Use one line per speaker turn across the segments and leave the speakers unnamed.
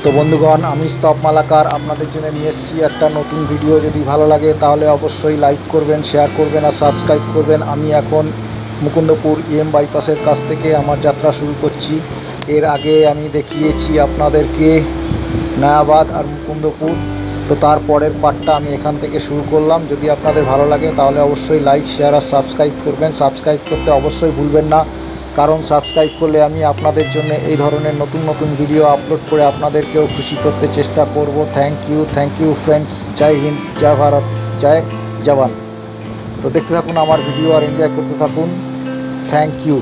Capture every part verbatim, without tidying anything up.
তো বন্ধুগণ, আমি স্তব মালাকার আপনাদের জন্য নিয়ে এসেছি একটা নতুন ভিডিও। যদি ভালো লাগে তাহলে অবশ্যই লাইক করবেন, শেয়ার করবেন আর সাবস্ক্রাইব করবেন। আমি এখন মুকুন্দপুর ইএম বাইপাসের কাছ থেকে আমার যাত্রা শুরু করছি। এর আগে আমি দেখিয়েছি আপনাদেরকে নয়াবাদ আর মুকুন্দপুর, তো তারপরের পার্টটা আমি এখান থেকে শুরু করলাম। যদি আপনাদের ভালো লাগে তাহলে অবশ্যই লাইক, শেয়ার আর সাবস্ক্রাইব করবেন। সাবস্ক্রাইব করতে অবশ্যই ভুলবেন না, কারণ সাবস্ক্রাইব করলে আমি আপনাদের জন্য এই ধরনের নতুন নতুন ভিডিও আপলোড করে আপনাদেরকেও খুশি করতে চেষ্টা করব। Thank you thank you friends. জয় হিন্দ, জয় ভারত, জয় জওয়ান। তো দেখতে থাকুন আমার ভিডিও আর এনজয় করতে থাকুন। Thank you.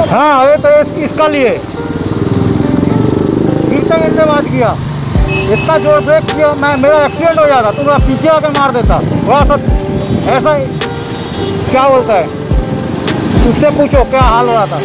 हाँ ये तो इसका लिए गिरते गिरते बात किया, इतना जोर ब्रेक किया मैं, मेरा एक्सीडेंट हो जाता, तो मेरा पीछे आके मार देता थोड़ा सा। ऐसा क्या बोलता है, उससे पूछो क्या हाल हो रहा था।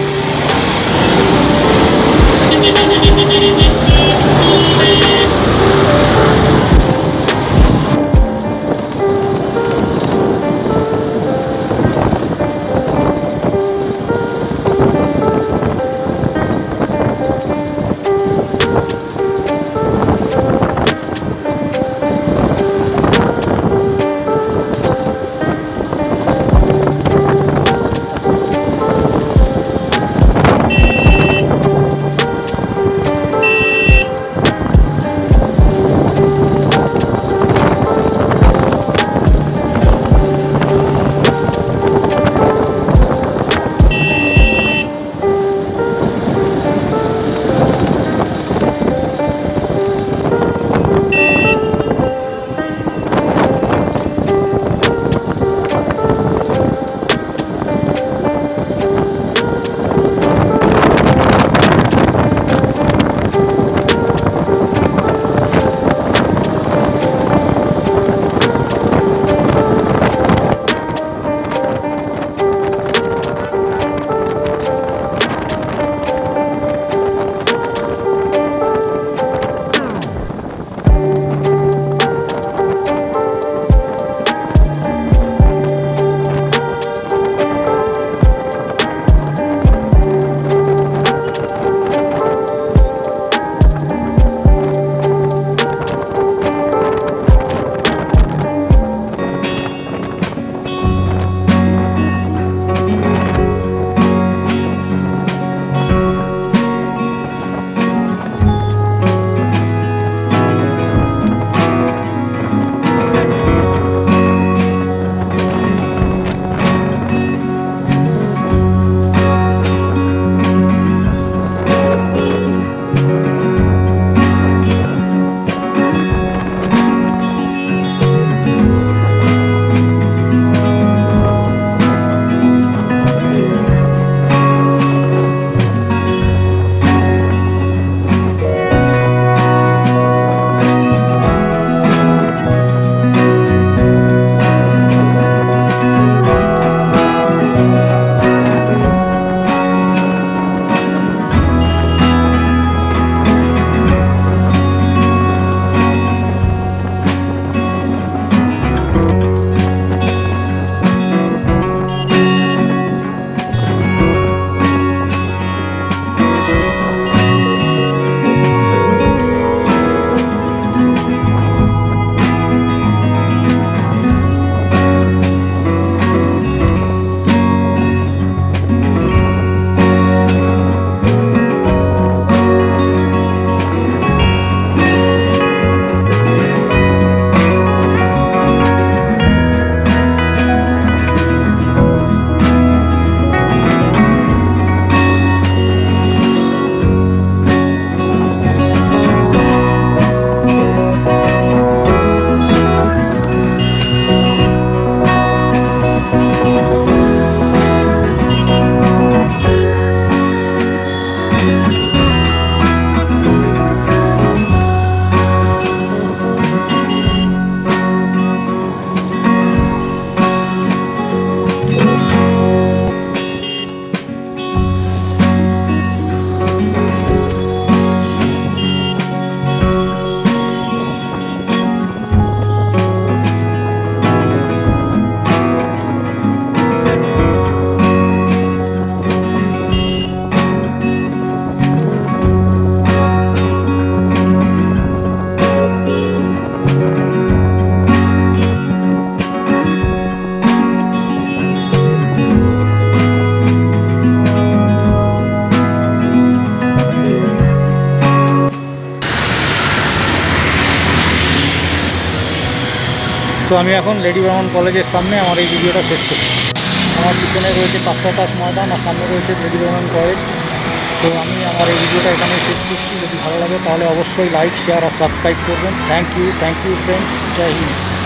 তো আমি এখন লেডি ব্রাহ্মণ কলেজের সামনে আমার এই ভিডিওটা শেষ করছি। আমার পিছনে রয়েছে পাঁচশতাশ ময়দান আর সামনে রয়েছে লেডি ব্রাহ্মণ কলেজ। তো আমি আমার এই ভিডিওটা এখানে শেষ করছি। যদি ভালো লাগে তাহলে অবশ্যই লাইক, শেয়ার আর সাবস্ক্রাইব করবেন। Thank you thank you friends, জয় হিন্দ।